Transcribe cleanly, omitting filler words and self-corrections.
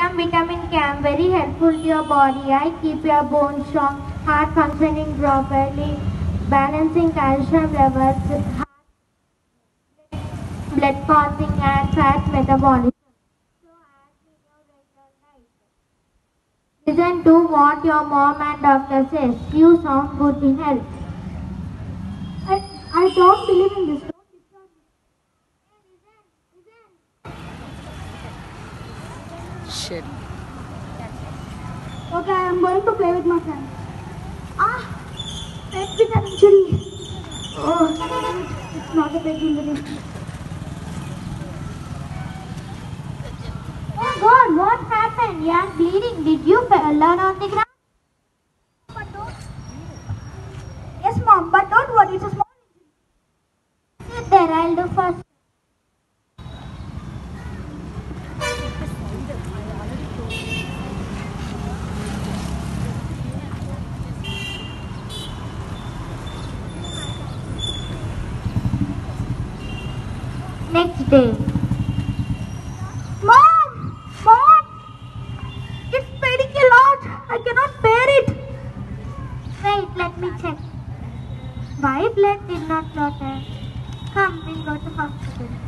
vitamin K, very helpful to your body. I keep your bones strong, heart functioning properly, balancing calcium levels with heart, blood clotting and fat metabolism. So as in your regular life. Listen to what your mom and doctor says. You sound good in health. I don't believe in this. Don't disturb me. Hey, listen. Shit. Okay, I am going to play with my friends. It's been an injury. Oh, it's not a big injury. Oh God, what happened? You are bleeding. Did you fall down on the ground? But don't. Yes, Mom, but don't worry. It's a small injury. Sit there. I'll do first. Next day. Mom! It's paining a lot. I cannot bear it. Wait, let me check. Why blood did not clot? Come, we'll go to hospital.